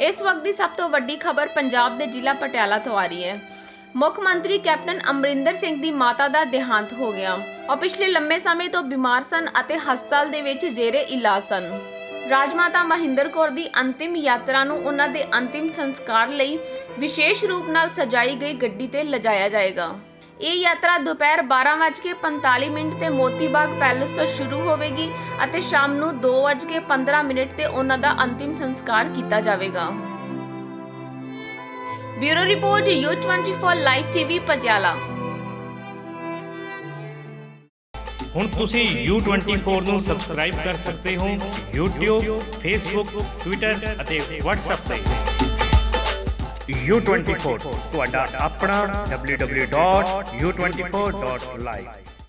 इस वक्त की सब तो वड्डी खबर पंजाब के जिला पटियाला तो आ रही है। मुख मंत्री कैप्टन अमरिंदर सिंह की माता का देहांत हो गया और पिछले लंबे समय तो बीमार सन अते हस्पताल दे विच जेरे इलाज सन। राजमाता महिंदर कौर की अंतिम यात्रा नूं उन्हां दे अंतिम संस्कार लई विशेष रूप नाल सजाई गई गड्डी ते लिजाया जाएगा। ये यात्रा दोपहर 12:45 ते मोती बाग पैलेस तो शुरू होवेगी अते शाम नूं 2:15 ते उन्हां दा अंतिम संस्कार किया जाएगा। Bureau report U24 live TV Patiala. हुण तुसी U24 नूं सबसक्राइब कर सकते हो YouTube, Facebook, Twitter अते WhatsApp ते। U24 तुहाडा अपना www.u24.live।